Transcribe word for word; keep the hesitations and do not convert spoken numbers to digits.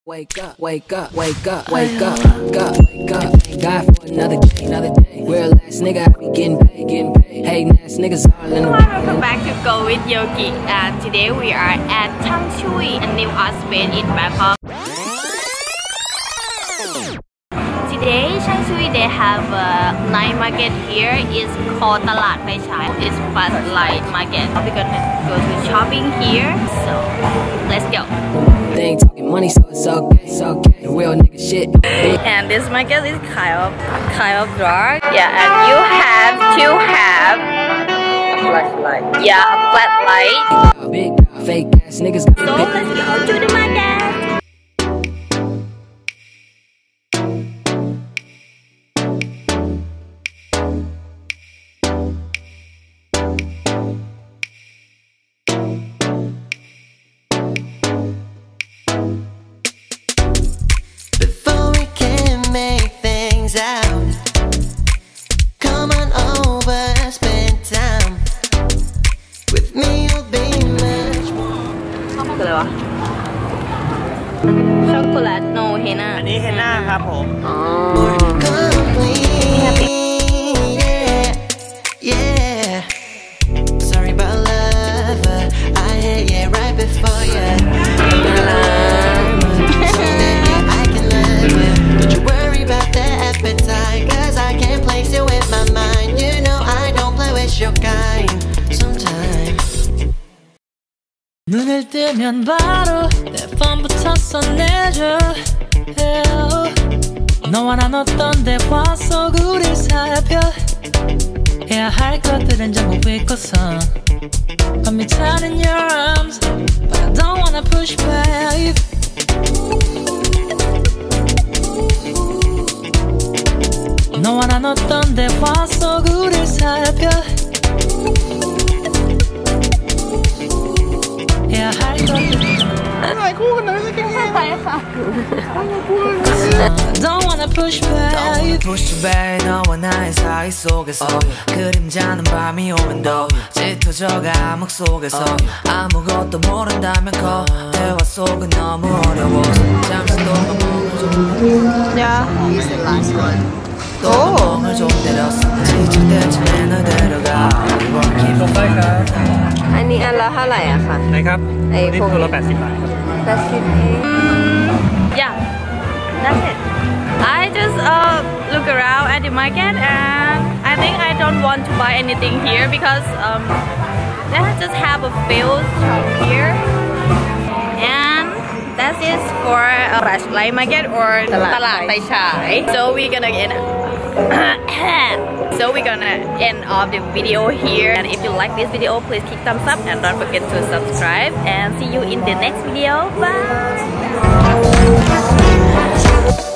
Wake up, wake up, wake up, wake up, wake up, wake up. Thank God for another day, another day. Real ass nigga, I be getting paid, getting paid. Hating ass niggas all in the way. Welcome back to Go with Yogi, and today we are at Chang Chui, a new art space in Bangkok. Today, Chang Chui, they have a night market here. It's called Lad Fai Chai. It's fast light market. We're gonna go to shopping here, so let's go. They ain't talking money, so it's okay, it's okay. The real nigga shit. And this market is kind of, kind of dark. Yeah, and you have to have a flashlight. Yeah, a flashlight. Big dog, fake ass niggas. So let's go to the market. Chocolate no henna อันนี้เฮนน่าครับผมอ๋อ Sorry about love, I hit you right before you. So maybe I can love you. Don't you worry about the appetite, cause I can't place you with my mind. You know I don't play with your kind. Sometimes 눈을 뜨면 바로 내 폰부터 써내줘. 너와 난 어떤 대화 속 우릴 살펴 해야 할 것들은 전부 잊고서 I'm tied in your arms, but I don't wanna push back. 너와 난 어떤 대화 속 우릴 살펴 해야 할 것들은 Don't wanna push back push back 너와 나의 사이 속에서 그림자는 밤이 오면 더 짙어져가 암흑 속에서 아무것도 모른다면 거 대화 속은 너무 어려워서 잠시 동안 멍을 좀 Yeah, this is the last one. 또 멍을 좀 때렸어 지칠 때쯤에 널 데려가 ต่อไปครับอันนี้อันละเท่าไหร่อะคะไหนครับไอ้นี่พวกตัวละแปดสิบบาทครับ That's it. Yeah, that's it. I just uh look around at the market and I think I don't want to buy anything here because um they just have a few shop here and that is for a flashlight market or Lad Fai Chai. So we're gonna get so we're gonna end off the video here, and if you like this video please click thumbs up and don't forget to subscribe, and see you in the next video. Bye.